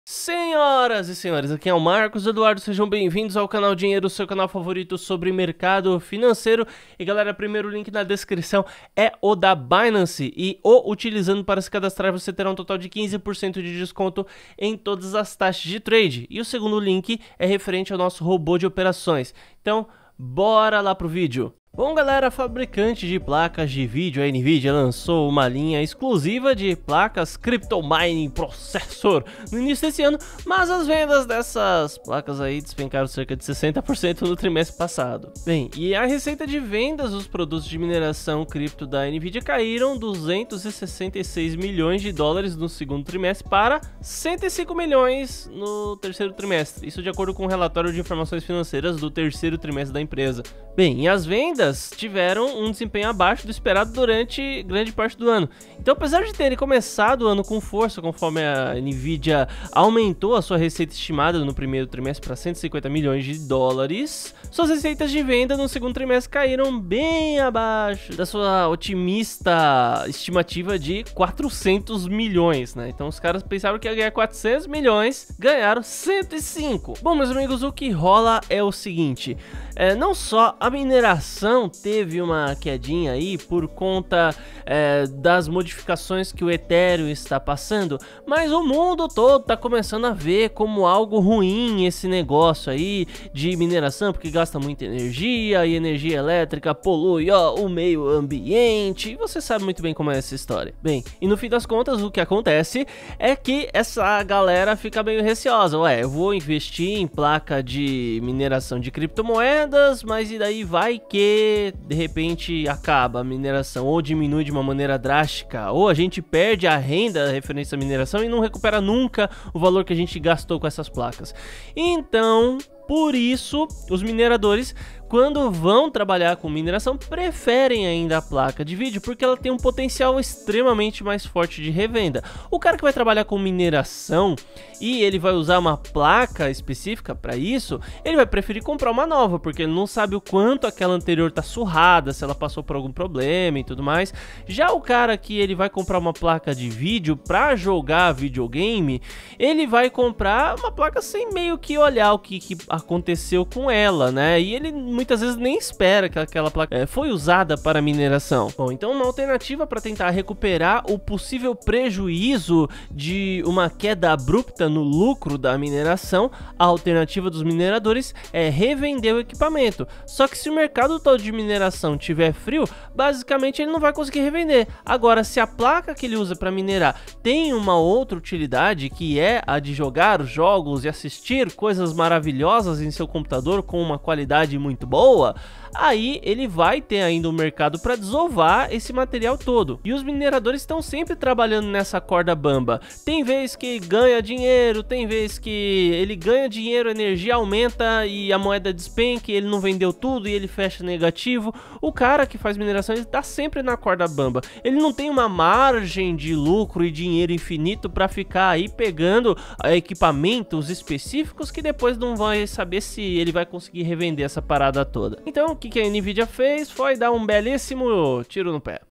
Senhoras e senhores, aqui é o Marcos Eduardo, sejam bem-vindos ao canal Dinheiro, seu canal favorito sobre mercado financeiro. E galera, primeiro link na descrição é o da Binance e utilizando para se cadastrar você terá um total de 15% de desconto em todas as taxas de trade. E o segundo link é referente ao nosso robô de operações. Então, bora lá pro vídeo. Bom galera, a fabricante de placas de vídeo, a Nvidia, lançou uma linha exclusiva de placas Crypto Mining Processor no início desse ano, mas as vendas dessas placas aí despencaram cerca de 60% no trimestre passado. Bem, e a receita de vendas dos produtos de mineração cripto da Nvidia caíram 266 milhões de dólares no segundo trimestre para 105 milhões no terceiro trimestre, isso de acordo com o relatório de informações financeiras do terceiro trimestre da empresa. Bem, e as vendas tiveram um desempenho abaixo do esperado durante grande parte do ano. Então, apesar de terem começado o ano com força, conforme a Nvidia aumentou a sua receita estimada no primeiro trimestre para 150 milhões de dólares, suas receitas de venda no segundo trimestre caíram bem abaixo da sua otimista estimativa de 400 milhões, né? Então, os caras pensavam que ia ganhar 400 milhões, ganharam 105. Bom, meus amigos, o que rola é o seguinte: não só a mineração teve uma quedinha aí por conta das modificações que o Ethereum está passando, mas o mundo todo está começando a ver como algo ruim esse negócio aí de mineração, porque gasta muita energia e energia elétrica polui o meio ambiente, e você sabe muito bem como é essa história. Bem, e no fim das contas o que acontece é que essa galera fica meio receosa. Ué, eu vou investir em placa de mineração de criptomoedas, mas e daí vai que de repente acaba a mineração ou diminui de uma maneira drástica, ou a gente perde a renda referente à mineração e não recupera nunca o valor que a gente gastou com essas placas. Então, por isso, os mineradores, quando vão trabalhar com mineração, preferem ainda a placa de vídeo, porque ela tem um potencial extremamente mais forte de revenda. O cara que vai trabalhar com mineração e ele vai usar uma placa específica para isso, ele vai preferir comprar uma nova, porque ele não sabe o quanto aquela anterior tá surrada, se ela passou por algum problema e tudo mais. Já o cara que ele vai comprar uma placa de vídeo para jogar videogame, ele vai comprar uma placa sem meio que olhar o que aconteceu com ela, né? E ele muitas vezes nem espera que aquela placa foi usada para mineração. Bom, então uma alternativa para tentar recuperar o possível prejuízo de uma queda abrupta no lucro da mineração, a alternativa dos mineradores é revender o equipamento. Só que se o mercado todo de mineração tiver frio, basicamente ele não vai conseguir revender. Agora, se a placa que ele usa para minerar tem uma outra utilidade, que é a de jogar jogos e assistir coisas maravilhosas em seu computador com uma qualidade muito boa, aí ele vai ter ainda um mercado para desovar esse material todo. E os mineradores estão sempre trabalhando nessa corda bamba. Tem vez que ganha dinheiro, tem vez que ele ganha dinheiro, a energia aumenta e a moeda despenca, ele não vendeu tudo e ele fecha negativo. O cara que faz mineração está sempre na corda bamba. Ele não tem uma margem de lucro e dinheiro infinito para ficar aí pegando equipamentos específicos que depois não vai saber se ele vai conseguir revender essa parada toda. Então, o que a Nvidia fez foi dar um belíssimo tiro no pé.